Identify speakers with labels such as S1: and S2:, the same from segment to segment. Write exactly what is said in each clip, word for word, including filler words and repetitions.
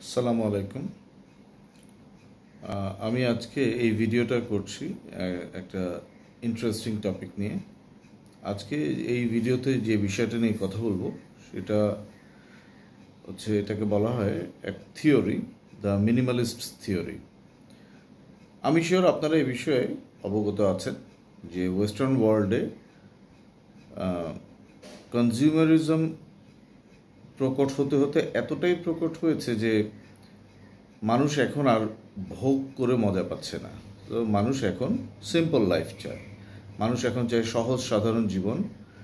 S1: আসসালামু আলাইকুম। আমি আজকে এই ভিডিওটা করছি একটা ইন্টারেস্টিং টপিক নিয়ে। আজকে এই ভিডিওতে যে বিষয়টা নিয়ে কথা বলবো সেটা হচ্ছে, এটাকে বলা হয় এক থিওরি, দ্য মিনিমালিস্ট থিওরি। আমি শিওর আপনারা এই বিষয়ে অবগত আছেন যে ওয়েস্টার্ন ওয়ার্ল্ডে কনজিউমারিজম প্রকট হতে হতে এতটাই প্রকট হয়েছে যে মানুষ এখন আর ভোগ করে মজা পাচ্ছে না। তো মানুষ এখন সিম্পল লাইফ চায়। মানুষ এখন চায় সহজ সাধারণ জীবন,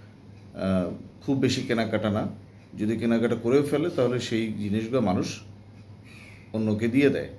S1: খুব বেশি কেনাকাটা না। যদি কেনাকাটা করেও ফেলে তাহলে সেই জিনিসগুলো মানুষ অন্যকে দিয়ে দেয়।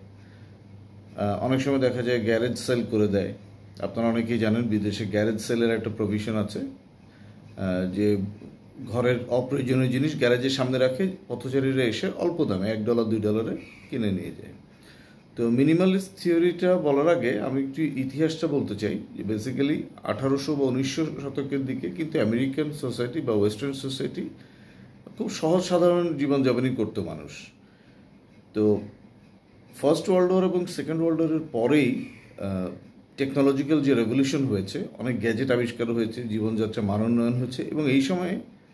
S1: অনেক সময় দেখা যায় গ্যারেজ সেল করে দেয়। আপনারা অনেকেই জানেন বিদেশে গ্যারেজ সেলের একটা প্রভিশন আছে, যে ঘরের অপ্রয়োজনীয় জিনিস গ্যারেজের সামনে রাখে, পথচারীরা এসে অল্প দামে এক ডলার দুই ডলারে কিনে নিয়ে যায়। তো মিনিমালিস্ট থিওরিটা বলার আগে আমি একটু ইতিহাসটা বলতে চাই যে বেসিক্যালি আঠারোশো বা উনিশশো শতকের দিকে কিন্তু আমেরিকান সোসাইটি বা ওয়েস্টার্ন সোসাইটি খুব সহজ সাধারণ জীবনযাপনই করতো মানুষ। তো ফার্স্ট ওয়ার্ল্ড ওয়ার এবং সেকেন্ড ওয়ার্ল্ড ওয়ারের পরেই টেকনোলজিক্যাল যে রেভলিউশন হয়েছে, অনেক গ্যাজেট আবিষ্কার হয়েছে, জীবনযাত্রা মান উন্নয়ন হয়েছে, এবং এই সময়ে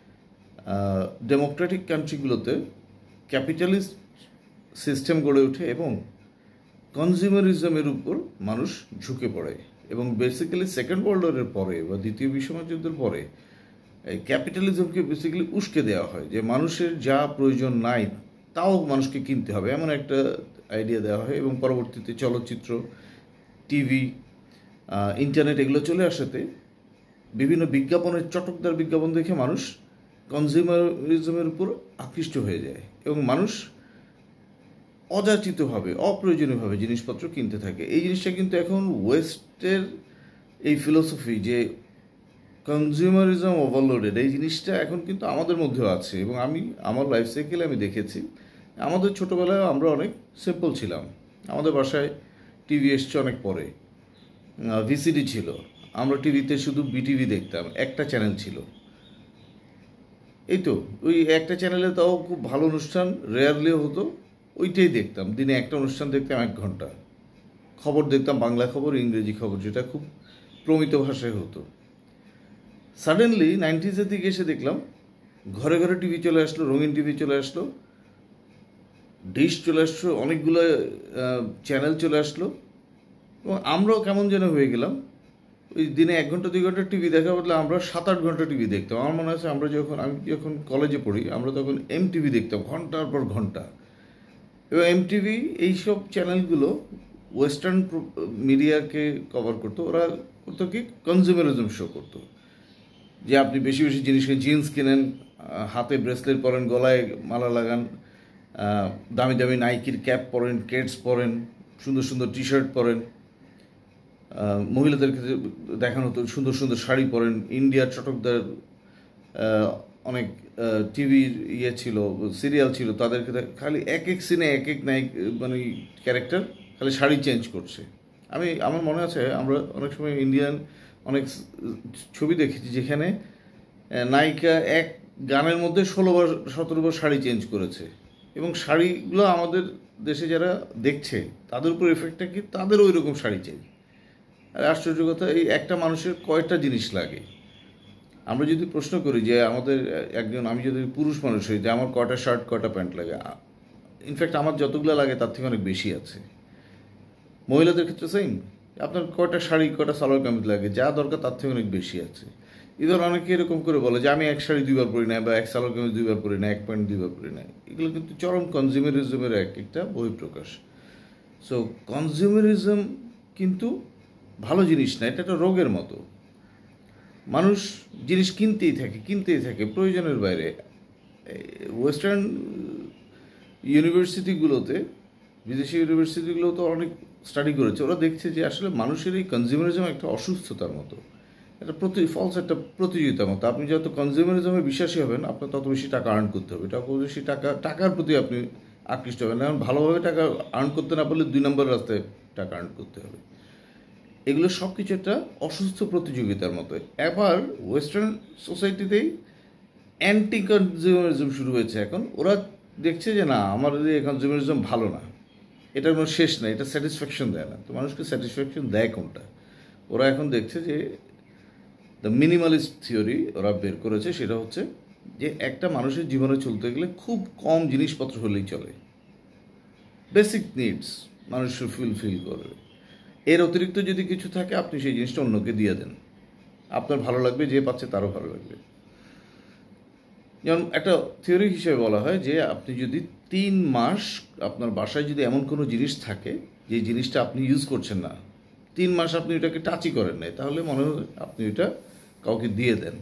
S1: ডেমোক্রেটিক কান্ট্রিগুলোতে ক্যাপিটালিস্ট সিস্টেম গড়ে ওঠে এবং কনজিউমারিজমের উপর মানুষ ঝুঁকে পড়ে। এবং বেসিক্যালি সেকেন্ড ওয়ার্ল্ড ওয়ারের পরে বা দ্বিতীয় বিশ্বযুদ্ধের পরে এই ক্যাপিটালিজমকে বেসিক্যালি উস্কে দেওয়া হয় যে মানুষের যা প্রয়োজন নাই তাও মানুষকে কিনতে হবে, এমন একটা আইডিয়া দেওয়া হয়। এবং পরবর্তীতে চলচ্চিত্র, টিভি, ইন্টারনেট এগুলো চলে আসাতে বিভিন্ন বিজ্ঞাপনের চটকদার বিজ্ঞাপন দেখে মানুষ কনজিউমারিজমের উপর আকৃষ্ট হয়ে যায় এবং মানুষ অযাচিতভাবে অপ্রয়োজনীয়ভাবে জিনিসপত্র কিনতে থাকে। এই জিনিসটা কিন্তু এখন ওয়েস্টের এই ফিলোসফি যে কনজিউমারিজম ওভারলোডেড, এই জিনিসটা এখন কিন্তু আমাদের মধ্যেও আছে। এবং আমি আমার লাইফ সাইকেলে আমি দেখেছি, আমাদের ছোটোবেলায় আমরা অনেক সিম্পল ছিলাম। আমাদের বাসায় টিভি এসছে অনেক পরে, ভিসিডি ছিল, আমরা টিভিতে শুধু বিটিভি দেখতাম, একটা চ্যানেল ছিল। এই তো ওই একটা চ্যানেলে তাও খুব ভালো অনুষ্ঠান রেয়ারলিও হতো, ওইটাই দেখতাম। দিনে একটা অনুষ্ঠান দেখতাম এক ঘন্টা, খবর দেখতাম, বাংলা খবর, ইংরেজি খবর, যেটা খুব প্রমিত ভাষায় হতো। সাডেনলি নাইনটিজের দিকে এসে দেখলাম ঘরে ঘরে টিভি চলে আসলো, রঙিন টিভি চলে আসলো, ডিশ চলে আসলো, অনেকগুলো চ্যানেল চলে আসলো, এবং আমরাও কেমন যেন হয়ে গেলাম। ওই দিনে এক ঘন্টা দুই ঘন্টা টিভি দেখা বদলে আমরা সাত আট ঘন্টা টিভি দেখতাম। আমার মনে আছে আমরা যখন আমি যখন কলেজে পড়ি আমরা তখন এম টিভি দেখতাম ঘন্টার পর ঘন্টা। এবং এম টিভি এইসব চ্যানেলগুলো ওয়েস্টার্ন মিডিয়াকে কভার করতো। ওরা করতো কি, কনজিউমারিজম শো করতো, যে আপনি বেশি বেশি জিনিস জিন্স কিনেন, হাতে ব্রেসলেট পরেন, গলায় মালা লাগান, দামি দামি নাইকির ক্যাপ পরেন, কেটস পরেন, সুন্দর সুন্দর টি শার্ট পরেন। মহিলাদের ক্ষেত্রে দেখানো হতো সুন্দর সুন্দর শাড়ি পরেন। ইন্ডিয়ার চটকদার অনেক টিভির ইয়ে ছিল, সিরিয়াল ছিল, তাদের ক্ষেত্রে খালি এক এক সিনে এক এক নায়ক মানে ক্যারেক্টার খালি শাড়ি চেঞ্জ করছে। আমি আমার মনে আছে আমরা অনেক সময় ইন্ডিয়ান অনেক ছবি দেখেছি যেখানে নায়িকা এক গানের মধ্যে ষোলো বার সতেরো বার শাড়ি চেঞ্জ করেছে। এবং শাড়িগুলো আমাদের দেশে যারা দেখছে তাদের উপর এফেক্টটা কি, তাদেরও ওই রকম শাড়ি চাই। আর আশ্চর্য কথা, এই একটা মানুষের কয়টা জিনিস লাগে। আমরা যদি প্রশ্ন করি যে আমাদের একজন, আমি যদি পুরুষ মানুষ হই, যে আমার কয়টা শার্ট কয়টা প্যান্ট লাগে, ইনফ্যাক্ট আমার যতগুলো লাগে তার থেকে অনেক বেশি আছে। মহিলাদের ক্ষেত্রে সেম, আপনার কয়টা শাড়ি কয়টা সালোয়ার কামিজ লাগে, যা দরকার তার থেকে অনেক বেশি আছে। এবার অনেকে এরকম করে বলে যে আমি এক শাড়ি দুইবার পরি না, বা এক সালোয়ার কামিজ দুইবার পরি না, এক প্যান্ট দুইবার পরি না। এগুলো কিন্তু চরম কনজিউমারিজমের এক একটা বহিঃপ্রকাশ। সো কনজিউমারিজম কিন্তু ভালো জিনিস না, এটা একটা রোগের মতো। মানুষ জিনিস কিনতেই থাকে কিনতেই থাকে প্রয়োজনের বাইরে। ওয়েস্টার্ন ইউনিভার্সিটিগুলোতে, বিদেশি ইউনিভার্সিটিগুলো তো অনেক স্টাডি করেছে, ওরা দেখছে যে আসলে মানুষের এই কনজিউমারিজম একটা অসুস্থতার মতো, একটা প্রতি ফলস একটা প্রতিযোগিতার মতো। আপনি যত কনজিউমারিজমে বিশ্বাসী হবেন আপনার তত বেশি টাকা আর্ন করতে হবে, তত বেশি টাকা টাকার প্রতি আপনি আকৃষ্ট হবেন। কারণ ভালোভাবে টাকা আর্ন করতে না পারলে দুই নম্বর রাস্তায় টাকা আর্ন করতে হবে। এগুলো সব কিছু একটা অসুস্থ প্রতিযোগিতার মতো। এবার ওয়েস্টার্ন সোসাইটিতেই অ্যান্টি কনজিউমারিজম শুরু হয়েছে এখন। ওরা দেখছে যে না আমার এই কনজিউমারিজম ভালো না, এটার কোনো শেষ না, এটা স্যাটিসফ্যাকশন দেয় না। তো মানুষকে স্যাটিসফ্যাকশন দেয় কোনটা? ওরা এখন দেখছে যে দ্য মিনিমালিস্ট থিওরি ওরা বের করেছে, সেটা হচ্ছে যে একটা মানুষের জীবনে চলতে গেলে খুব কম জিনিসপত্র হলেই চলে, বেসিক নিডস মানুষ ফুলফিল করবে। এর অতিরিক্ত যদি কিছু থাকে আপনি সেই জিনিসটা অন্যকে দিয়ে দেন, আপনার ভালো লাগবে, যে পাচ্ছে তারও ভালো লাগবে। যেমন একটা থিওরি হিসেবে বলা হয় যে আপনি যদি তিন মাস আপনার বাসায় যদি এমন কোনো জিনিস থাকে যে জিনিসটা আপনি ইউজ করছেন না, তিন মাস আপনি ওটাকে টাচই করেন নাই, তাহলে মনে হয় আপনি ওটা কাউকে দিয়ে দেন।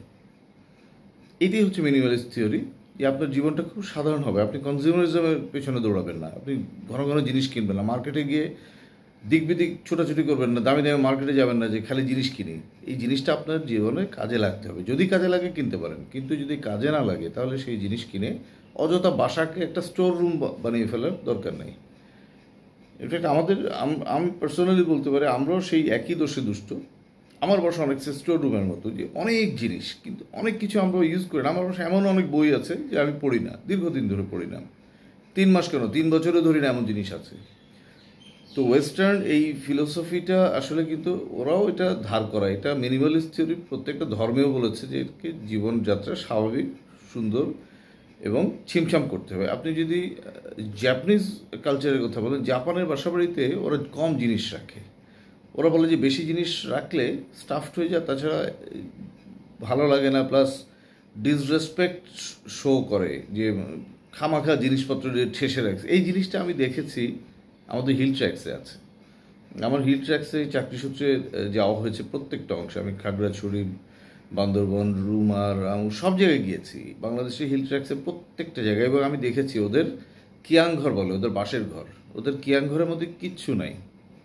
S1: এটি হচ্ছে মিনিমালিস্ট থিওরি, যে আপনার জীবনটা খুব সাধারণ হবে, আপনি কনজিউমারিজমের পেছনে দৌড়াবেন না, আপনি ঘন ঘন জিনিস কিনবেন না, মার্কেটে গিয়ে দিক বিদিক ছোটাছুটি করবেন না, দামি দামি মার্কেটে যাবেন না যে খালি জিনিস কিনি। এই জিনিসটা আপনার জীবনে কাজে লাগতে হবে, যদি কাজে লাগে কিনতে পারেন, কিন্তু যদি কাজে না লাগে তাহলে সেই জিনিস কিনে অযথা বাসাকে একটা স্টোর রুম বানিয়ে ফেলার দরকার নেই। ইনফ্যাক্ট আমাদের আমি পার্সোনালি বলতে পারি আমরাও সেই একই দোষে দুষ্ট। আমার বাসা অনেক স্টোর রুমের মতো, যে অনেক জিনিস কিন্তু অনেক কিছু আমরা ইউজ করি না। আমার বাসায় এমন অনেক বই আছে যে আমি পড়ি না, দীর্ঘদিন ধরে পড়ি না, তিন মাস কেন তিন বছরে ধরি না এমন জিনিস আছে। তো ওয়েস্টার্ন এই ফিলোসফিটা আসলে কিন্তু ওরাও এটা ধার করা, এটা মিনিমালিস্ট থিওরি প্রত্যেকটা ধর্মেও বলেছে যে একে জীবনযাত্রা স্বাভাবিক, সুন্দর এবং ছিমছাম করতে হবে। আপনি যদি জাপানিজ কালচারের কথা বলেন, জাপানের বাসাবাড়িতে ওরা কম জিনিস রাখে, ওরা বলে যে বেশি জিনিস রাখলে স্টাফড হয়ে যায়, তাছাড়া ভালো লাগে না, প্লাস ডিসরেসপেক্ট শো করে, যে খামাখা জিনিসপত্র যে ঠেসে রাখছে। এই জিনিসটা আমি দেখেছি আমাদের হিল ট্র্যাক্সে আছে। আমার হিল ট্র্যাক্সে চাকরি সূত্রে যাওয়া হয়েছে প্রত্যেকটা অংশে, আমি খাগড়াছড়ি, বান্দরবন, রুমার, আমি সব জায়গায় গিয়েছি বাংলাদেশের হিল ট্র্যাক্সের প্রত্যেকটা জায়গায়, এবং আমি দেখেছি ওদের কিয়াং ঘর বলে, ওদের বাঁশের ঘর, ওদের কিয়াং ঘরের মধ্যে কিচ্ছু নাই,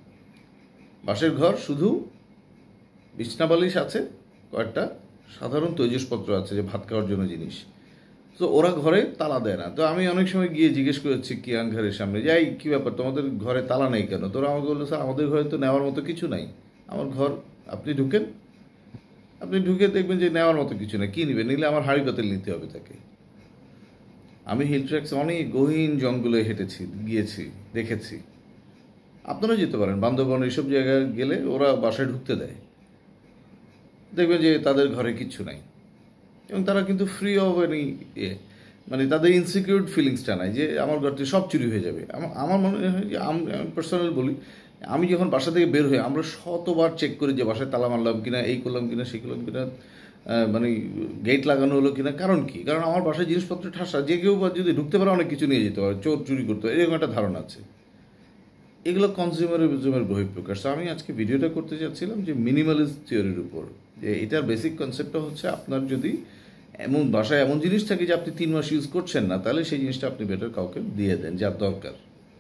S1: বাঁশের ঘর, শুধু বিছনা বালিশ আছে, কয়েকটা সাধারণ তৈজসপত্র আছে যে ভাত খাওয়ার জন্য জিনিস। তো ওরা ঘরে তালা দেয় না। তো আমি অনেক সময় গিয়ে জিজ্ঞেস করেছি কিয়াং ঘরের সামনে, যে এই কী ব্যাপার, তোমাদের ঘরে তালা নেই কেন? তোরা আমাকে বললো স্যার আমাদের ঘরে তো নেওয়ার মতো কিছু নাই, আমার ঘর আপনি ঢুকেন, আপনি ঢুকে দেখবেন যে নেওয়ার মতো কিছু নেই, কী নেবেন, নিলে আমার হাঁড়ি পাতিল নিতে হবে তাকে। আমি হিল ট্র্যাক্স অনেক গহীন জঙ্গলে হেঁটেছি, গিয়েছি, দেখেছি। আপনারা যেতে পারেন বান্দরবন, এইসব জায়গায় গেলে ওরা বাসায় ঢুকতে দেয়, দেখবেন যে তাদের ঘরে কিচ্ছু নাই, এবং তারা কিন্তু ফ্রি অফ এনি ইয়ে, মানে তাদের ইনসিকিউর ফিলিংসটা নাই যে আমার ঘর থেকে সব চুরি হয়ে যাবে। আমার মনে হয় যে আমি পার্সোনালি বলি, আমি যখন বাসা থেকে বের হই আমরা শতবার চেক করি যে বাসায় তালা মারলাম কিনা, এই করলাম কিনা, সেই করলাম কিনা, মানে গেট লাগানো হলো কিনা। কারণ কি? কারণ আমার বাসায় জিনিসপত্র ঠাসা, যে কেউ যদি ঢুকতে পারে অনেক কিছু নিয়ে যেতে পারে, চোর চুরি করতে পারে, এরকম একটা ধারণা আছে। এগুলো কনজিউমারিজমের বহিঃপ্রকাশ। আমি আজকে ভিডিওটা করতে চাচ্ছিলাম যে মিনিমালিস্ট থিওরির উপর, যে এটার বেসিক কনসেপ্টটা হচ্ছে আপনার যদি এমন বাসায় এমন জিনিস থাকে যে আপনি তিন মাস ইউজ করছেন না, তাহলে সেই জিনিসটা আপনি বেটার কাউকে দিয়ে দেন যার দরকার।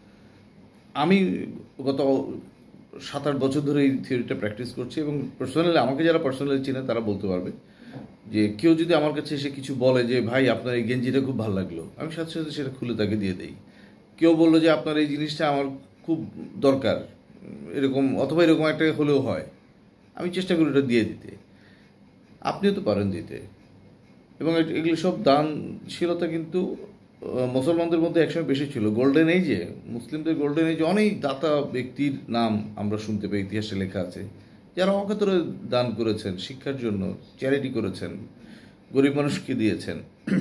S1: আমি গত সাত আট বছর ধরে এই থিওরিটা প্র্যাকটিস করছি, এবং পার্সোনালি আমাকে যারা পার্সোনালি চেনে তারা বলতে পারবে যে কেউ যদি আমার কাছে এসে কিছু বলে যে ভাই আপনার এই গেঞ্জিটা খুব ভালো লাগলো, আমি সাথে সাথে সেটা খুলে তাকে দিয়ে দিই। কেউ বললো যে আপনার এই জিনিসটা আমার খুব দরকার এরকম, অথবা এরকম একটা হলেও হয়, আমি চেষ্টা করি ওটা দিয়ে দিতে। আপনিও তো পারেন দিতে। এবং এগুলো সব দানশীলতা কিন্তু মুসলমানদের মধ্যে একসময় বেশি ছিল। গোল্ডেন এজে, মুসলিমদের গোল্ডেন এজে অনেক দাতা ব্যক্তির নাম আমরা শুনতে পাই, ইতিহাসে লেখা আছে, যারা অকাতরে দান করেছেন, শিক্ষার জন্য চ্যারিটি করেছেন, গরিব মানুষকে দিয়েছেন।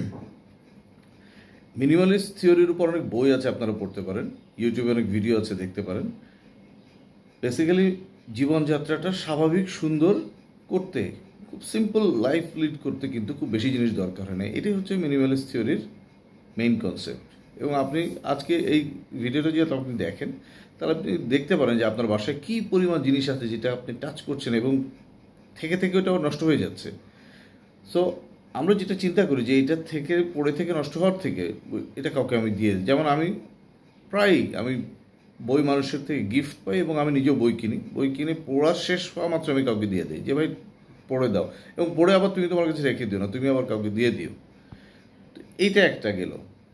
S1: মিনিমালিস্ট থিওরির উপর অনেক বই আছে, আপনারা পড়তে পারেন, ইউটিউবে অনেক ভিডিও আছে, দেখতে পারেন। বেসিক্যালি জীবনযাত্রাটা স্বাভাবিক সুন্দর করতে, খুব সিম্পল লাইফ লিড করতে কিন্তু খুব বেশি জিনিস দরকার হয় না। এটাই হচ্ছে মিনিমালিস্ট থিওরির মেইন কনসেপ্ট। এবং আপনি আজকে এই ভিডিওটা যদি আপনি দেখেন, তাহলে আপনি দেখতে পারেন যে আপনার বাসায় কী পরিমাণ জিনিস আছে যেটা আপনি টাচ করছেন এবং থেকে থেকে ওটাও নষ্ট হয়ে যাচ্ছে। সো আমরা যেটা চিন্তা করি যে এটা থেকে পড়ে থেকে নষ্ট হওয়ার থেকে এটা কাউকে আমি দিয়ে দিই। যেমন আমি প্রায়ই আমি বই মানুষের থেকে গিফট পাই, এবং আমি নিজেও বই কিনি, বই কিনে পড়া শেষ হওয়া মাত্র আমি কাউকে দিয়ে দিই যে ভাই পড়ে দাও, এবং পড়ে আবার তুমি তোমার কাছে রেখে দিও না, তুমি আবার কাউকে দিয়ে দিও। তো এইটা একটা গেল।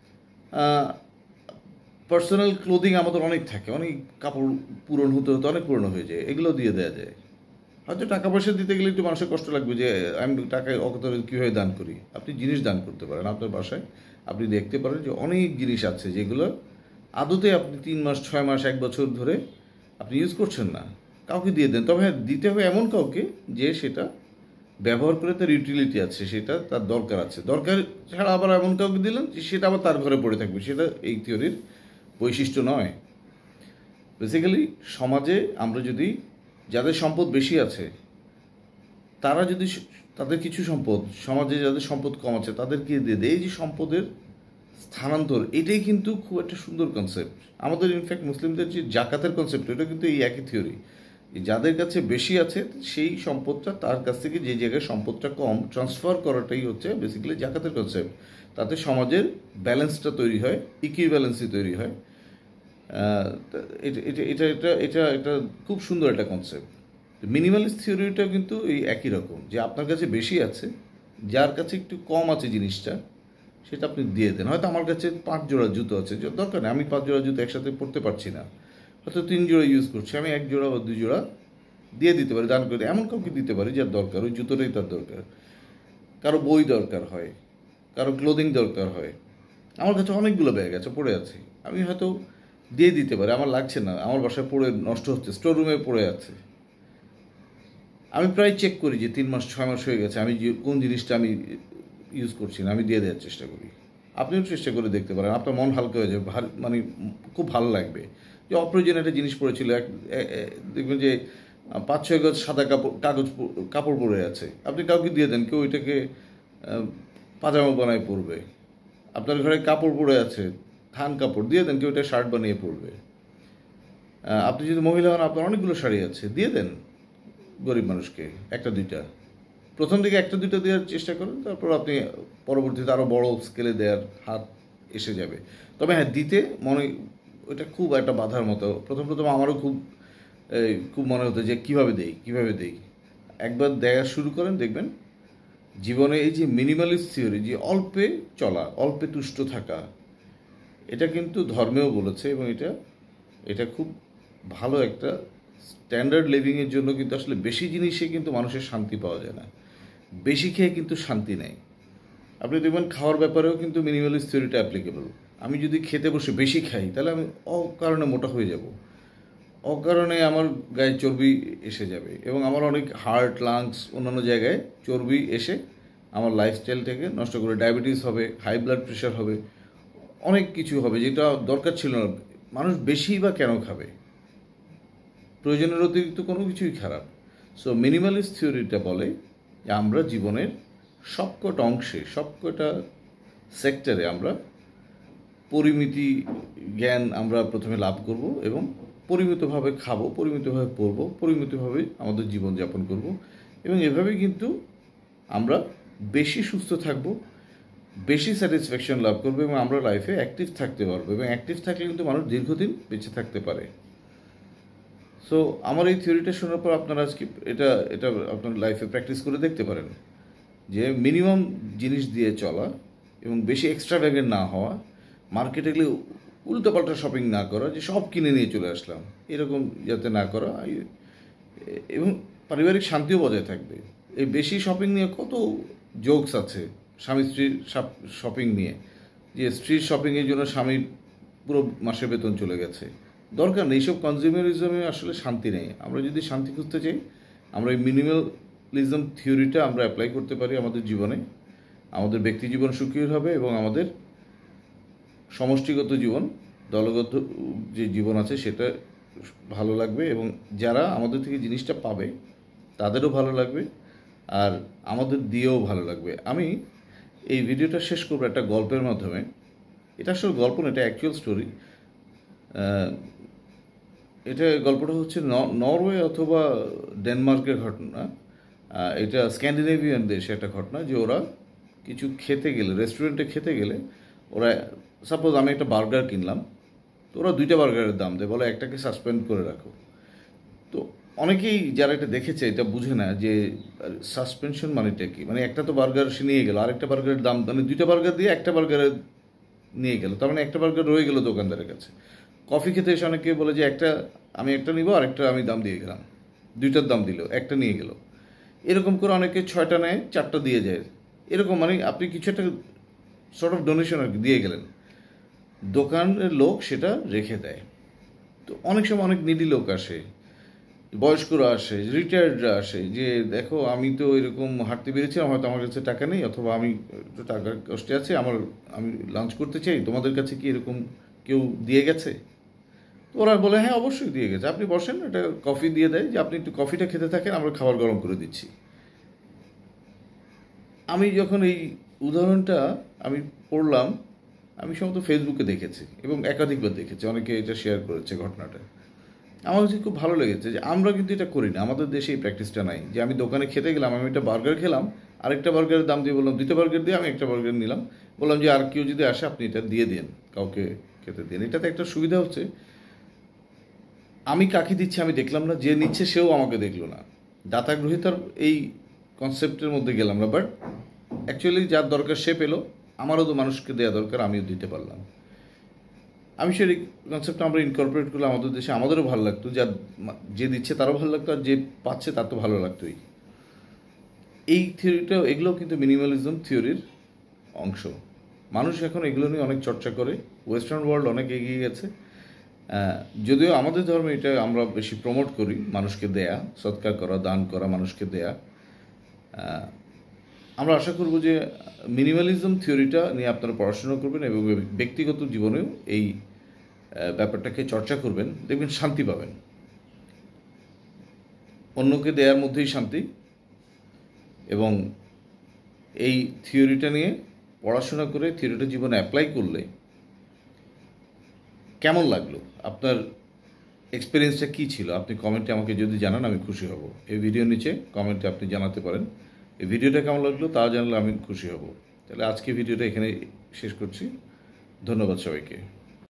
S1: পার্সোনাল ক্লোদিং আমাদের অনেক থাকে, অনেক কাপড় পূরণ হতে হতে অনেক পুরনো হয়ে যায়, এগুলো দিয়ে দেওয়া যায়। হয়তো টাকা পয়সা দিতে গেলে একটু মানুষের কষ্ট লাগবে যে আমি টাকায় অকতরে কীভাবে দান করি। আপনি জিনিস দান করতে পারেন, আপনার বাসায় আপনি দেখতে পারেন যে অনেক জিনিস আছে যেগুলো আদতে আপনি তিন মাস ছয় মাস এক বছর ধরে আপনি ইউজ করছেন না, কাউকে দিয়ে দেন। তবে হ্যাঁ, দিতে হবে এমন কাউকে যে সেটা ব্যবহার করে তার ইউটিলিটি আছে, সেটা তার দরকার আছে। দরকার ছাড়া আবার এমন কাউকে দিলেন যে সেটা আবার তার ঘরে পড়ে থাকবে, সেটা এই থিওরির বৈশিষ্ট্য নয়। বেসিক্যালি সমাজে আমরা যদি যাদের সম্পদ বেশি আছে তারা যদি তাদের কিছু সম্পদ, সমাজে যাদের সম্পদ কম আছে তাদেরকে দিয়ে দেয়, এই যে সম্পদের স্থানান্তর, এটাই কিন্তু খুব একটা সুন্দর কনসেপ্ট। আমাদের ইনফ্যাক্ট মুসলিমদের যে জাকাতের কনসেপ্ট, এটা কিন্তু এই একই থিওরি। যাদের কাছে বেশি আছে সেই সম্পদটা তার কাছ থেকে যে জায়গায় সম্পদটা কম ট্রান্সফার করাটাই হচ্ছে বেসিক্যালি জাকাতের কনসেপ্ট। তাতে সমাজের ব্যালেন্সটা তৈরি হয়, ইকুইভ্যালেন্সি তৈরি হয়। এটা এটা এটা এটা এটা এটা খুব সুন্দর একটা কনসেপ্ট। মিনিমালিস্ট থিওরিটাও কিন্তু এই একই রকম, যে আপনার কাছে বেশি আছে, যার কাছে একটু কম আছে জিনিসটা সেটা আপনি দিয়ে দেন। হয়তো আমার কাছে পাঁচ জোড়া জুতো আছে, দরকার নেই আমি পাঁচ জোড়া জুতো একসাথে পরতে পারছি না, হয়তো তিন জোড়া ইউজ করছি, আমি এক জোড়া বা দুই জোড়া দিয়ে দিতে পারি, দান করে এমন কাউকে দিতে পারি যার দরকার, ওই জুতোটাই তার দরকার। কারো বই দরকার হয়, কারো ক্লোদিং দরকার হয়। আমার কাছে অনেকগুলো ব্যাগ আছে পড়ে আছে, আমি হয়তো দিয়ে দিতে পারি, আমার লাগছে না, আমার বাসায় পড়ে নষ্ট হচ্ছে, স্টোর রুমে পড়ে আছে। আমি প্রায় চেক করি যে তিন মাস ছয় মাস হয়ে গেছে আমি কোন জিনিসটা আমি ইউজ করছি না, আমি দিয়ে দেওয়ার চেষ্টা করি। আপনিও চেষ্টা করে দেখতে পারেন, আপনার মন হালকা হয়ে যাবে, মানে খুব ভালো লাগবে। যে অপ্রয়োজনীয় একটা জিনিস পড়েছিল, এক দেখবেন যে পাঁচ ছয় গজ সাদা কাপড় কাগজ কাপড় পরে আছে, আপনি কাউকে দিয়ে দেন, কেউ ওইটাকে পাজামা বানায় পরবে। আপনার ঘরে কাপড় পরে আছে, থান কাপড়, দিয়ে দেন, কেউ ওইটা শার্ট বানিয়ে পরবে। আপনি যদি মহিলা হন, আপনার অনেকগুলো শাড়ি আছে, দিয়ে দেন গরিব মানুষকে একটা দুইটা। প্রথম দিকে একটা দুইটা দেওয়ার চেষ্টা করেন, তারপর আপনি পরবর্তীতে আরও বড় স্কেলে দেওয়ার হাত এসে যাবে। তবে হ্যাঁ, দিতে মনে ওইটা খুব একটা বাধার মতো। প্রথম প্রথম আমারও খুব খুব মনে হতো যে কীভাবে দেই কীভাবে দেই একবার দেওয়া শুরু করেন, দেখবেন জীবনে এই যে মিনিমালিস্ট থিওরি, যে অল্পে চলা, অল্পে তুষ্ট থাকা, এটা কিন্তু ধর্মেও বলেছে, এবং এটা এটা খুব ভালো একটা স্ট্যান্ডার্ড লিভিংয়ের জন্য। কিন্তু আসলে বেশি জিনিসে কিন্তু মানুষের শান্তি পাওয়া যায় না, বেশি খেয়ে কিন্তু শান্তি নেই। আপনি দেখবেন খাওয়ার ব্যাপারেও কিন্তু মিনিমালিস্ট থিওরিটা অ্যাপ্লিকেবল। আমি যদি খেতে বসে বেশি খাই, তাহলে আমি অকারণে মোটা হয়ে যাব, অকারণে আমার গায়ে চর্বি এসে যাবে, এবং আমার অনেক হার্ট, লাংস, অন্যান্য জায়গায় চর্বি এসে আমার লাইফস্টাইলটাকে নষ্ট করে ডায়াবেটিস হবে, হাই ব্লাড প্রেশার হবে, অনেক কিছু হবে যেটা দরকার ছিল না। মানুষ বেশি বা কেন খাবে? প্রয়োজনের অতিরিক্ত কোনো কিছুই খারাপ। সো মিনিমালিস্ট থিওরিটা বলে যে আমরা জীবনের সবকটা অংশে, সবকটা সেক্টরে আমরা পরিমিতি জ্ঞান আমরা প্রথমে লাভ করব, এবং পরিমিতভাবে খাবো, পরিমিতভাবে পড়বো, পরিমিতভাবে আমাদের জীবনযাপন করব, এবং এভাবেই কিন্তু আমরা বেশি সুস্থ থাকবো, বেশি স্যাটিসফ্যাকশন লাভ করবো, এবং আমরা লাইফে অ্যাক্টিভ থাকতে পারবো। এবং অ্যাক্টিভ থাকলে কিন্তু মানুষ দীর্ঘদিন বেঁচে থাকতে পারে। সো আমার এই থিওরিটা শোনার পর আপনারা আজকে এটা এটা আপনার লাইফে প্র্যাকটিস করে দেখতে পারেন, যে মিনিমাম জিনিস দিয়ে চলা, এবং বেশি এক্সট্রাভ্যাগেন্ট না হওয়া, মার্কেটে গেলে উল্টোপাল্টা শপিং না করা, যে সব কিনে নিয়ে চলে আসলাম, এরকম যাতে না করা, এবং পারিবারিক শান্তিও বজায় থাকবে। এই বেশি শপিং নিয়ে কত জোকস আছে, স্বামী স্ত্রীর শপিং নিয়ে, যে স্ত্রীর শপিংয়ের জন্য স্বামীর পুরো মাসের বেতন চলে গেছে। দরকার নেই, এইসব কনজিউমারিজমে আসলে শান্তি নেই। আমরা যদি শান্তি খুঁজতে চাই, আমরা এই মিনিমালিজম থিওরিটা আমরা অ্যাপ্লাই করতে পারি আমাদের জীবনে। আমাদের ব্যক্তি জীবন সুখী হবে, এবং আমাদের সমষ্টিগত জীবন, দলগত যে জীবন আছে সেটা ভালো লাগবে, এবং যারা আমাদের থেকে জিনিসটা পাবে তাদেরও ভালো লাগবে, আর আমাদের দিয়েও ভালো লাগবে। আমি এই ভিডিওটা শেষ করবো একটা গল্পের মাধ্যমে। এটা আসলে গল্প না, এটা অ্যাকচুয়াল স্টোরি। এটা গল্পটা হচ্ছে নরওয়ে অথবা ডেনমার্কের ঘটনা। এটা স্ক্যান্ডিনেভিয়ান দেশে একটা ঘটনা, যে ওরা কিছু খেতে গেলে, রেস্টুরেন্টে খেতে গেলে, ওরা সাপোজ আমি একটা বার্গার কিনলাম, তো ওরা দুইটা বার্গারের দাম দেয়, বলে একটাকে সাসপেন্ড করে রাখো। তো অনেকেই যারা এটা দেখেছে এটা বুঝে না যে সাসপেনশন মানেটা কি। মানে একটা তো বার্গার সে নিয়ে গেল, আরেকটা বার্গারের দাম, মানে দুইটা বার্গার দিয়ে একটা বার্গারের নিয়ে গেল, তার মানে একটা বার্গার রয়ে গেল দোকানদারের কাছে। কফি খেতে এসে অনেকে বলে যে একটা আমি একটা নিব, আরেকটা আমি দাম দিয়ে গেলাম, দুইটার দাম দিল, একটা নিয়ে গেল। এরকম করে অনেকে ছয়টা নেয়, চারটা দিয়ে যায়। এরকম মানে আপনি কিছু একটা সর্ট অফ ডোনেশন আর কি দিয়ে গেলেন, দোকানের লোক সেটা রেখে দেয়। তো অনেক সময় অনেক নিডি লোক আসে, বয়স্করা আসে, রিটায়ার্ডরা আসে, যে দেখো আমি তো এরকম হাঁটতে বেরিয়েছিলাম, হয়তো আমার কাছে টাকা নেই, অথবা আমি একটু টাকা কষ্টে আছে, আমার আমি লাঞ্চ করতে চাই, তোমাদের কাছে কি এরকম কেউ দিয়ে গেছে? তো ওরা বলে হ্যাঁ অবশ্যই দিয়ে গেছে, আপনি বসেন, এটা কফি দিয়ে দেয়, যে আপনি একটু কফিটা খেতে থাকেন, আমরা খাবার গরম করে দিচ্ছি। আমি যখন এই উদাহরণটা আমি পড়লাম, আমি সম্ভবত ফেসবুকে দেখেছি এবং একাধিকবার দেখেছি, অনেকে এটা শেয়ার করেছে ঘটনাটা। আমার কাছে খুব ভালো লেগেছে যে আমরা কিন্তু এটা করি না, আমাদের দেশে এই প্র্যাকটিসটা নাই, যে আমি দোকানে খেতে গেলাম, আমি একটা বার্গার খেলাম, আরেকটা বার্গারের দাম দিয়ে বললাম দুইটা বার্গার দিয়ে আমি একটা বার্গার নিলাম, বললাম যে আর কেউ যদি আসে আপনি এটা দিয়ে দিন, কাউকে খেতে দিন। এটাতে একটা সুবিধা হচ্ছে, আমি কাকে দিচ্ছি আমি দেখলাম না, যে নিচ্ছে সেও আমাকে দেখলো না, দাতা গ্রহীতার এই কনসেপ্টের মধ্যে গেলাম না, বাট অ্যাকচুয়ালি যার দরকার সে পেলো, আমারও তো মানুষকে দেওয়া দরকার, আমিও দিতে পারলাম। আমি সেই কনসেপ্টটা আমরা ইনকর্পোরেট করলে আমাদের দেশে আমাদেরও ভালো লাগতো, যার যে দিচ্ছে তারও ভালো লাগতো, আর যে পাচ্ছে তার তো ভালো লাগতোই। এই থিওরিটা, এগুলো কিন্তু মিনিমালিজম থিওরির অংশ। মানুষ এখন এগুলো নিয়ে অনেক চর্চা করে, ওয়েস্টার্ন ওয়ার্ল্ড অনেক এগিয়ে গেছে। যদিও আমাদের ধর্মে এটা আমরা বেশি প্রমোট করি, মানুষকে দেয়া, সৎকার করা, দান করা, মানুষকে দেয়া। আমরা আশা করব যে মিনিমালিজম থিওরিটা নিয়ে আপনারা পড়াশোনা করবেন এবং ব্যক্তিগত জীবনেও এই ব্যাপারটাকে চর্চা করবেন, দেখবেন শান্তি পাবেন। অন্যকে দেওয়ার মধ্যেই শান্তি। এবং এই থিওরিটা নিয়ে পড়াশোনা করে থিওরিটা জীবনে অ্যাপ্লাই করলে কেমন লাগলো, আপনার এক্সপিরিয়েন্সটা কী ছিল, আপনি কমেন্টে আমাকে যদি জানান আমি খুশি হব। এই ভিডিওর নিচে কমেন্টে আপনি জানাতে পারেন এই ভিডিওটা কেমন লাগলো, তা জানলে আমি খুশি হব। তাহলে আজকে ভিডিওটা এখানে শেষ করছি। ধন্যবাদ সবাইকে।